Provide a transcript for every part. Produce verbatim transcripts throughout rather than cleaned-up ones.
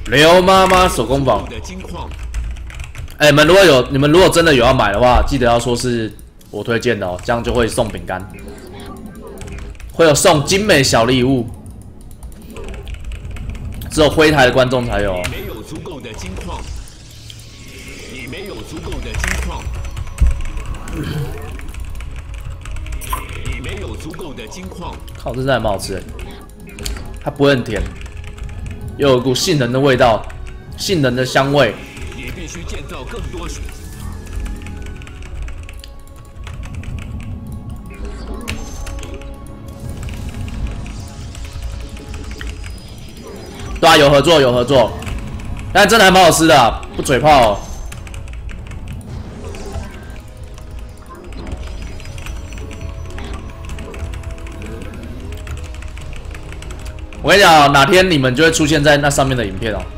刘妈妈手工坊。哎、欸，你们如果有你们如果真的有要买的话，记得要说是我推荐的哦，这样就会送饼干，会有送精美小礼物，只有灰台的观众才有、哦。 没有足够的金矿，你没有足够的金矿，你没有足够的金矿。 靠，这真的还蛮好吃的，它不会很甜。 又有股杏仁的味道，杏仁的香味。 你必须建造更多水。 对啊，有合作，有合作，但真的还蛮好吃的、啊，不嘴炮、哦。我跟你讲，哪天你们就会出现在那上面的影片哦。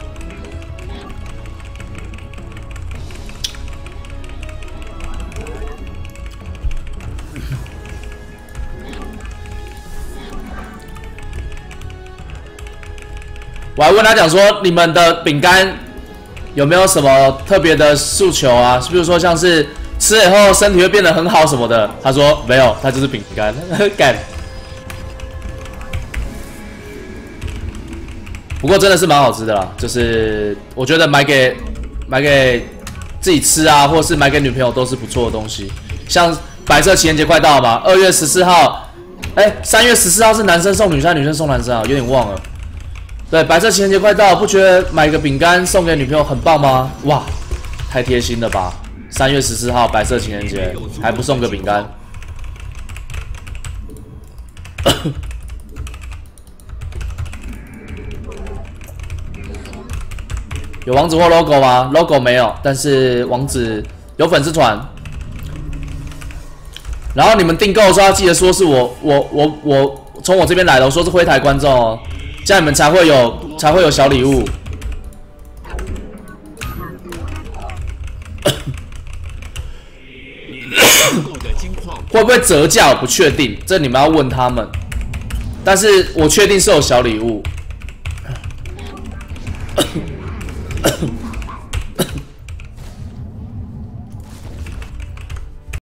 我还问他讲说，你们的饼干有没有什么特别的诉求啊？比如说像是吃了以后身体会变得很好什么的。他说没有，它就是饼干，干。 不过真的是蛮好吃的啦，就是我觉得买给买给自己吃啊，或是买给女朋友都是不错的东西。像白色情人节快到了嘛，二月十四号，哎、欸，三月十四号是男生送女生，女生送男生啊，有点忘了。对，白色情人节快到了，不觉得买个饼干送给女朋友很棒吗？哇，太贴心了吧！三月十四号白色情人节还不送个饼干？有网址或 logo 吗 ？logo 没有，但是网址有粉丝团。然后你们订购的时候要记得说是我我我我从我这边来的，我说是灰台观众哦，这样你们才会有才会有小礼物。会不会折价？我不确定，这你们要问他们。但是我确定是有小礼物。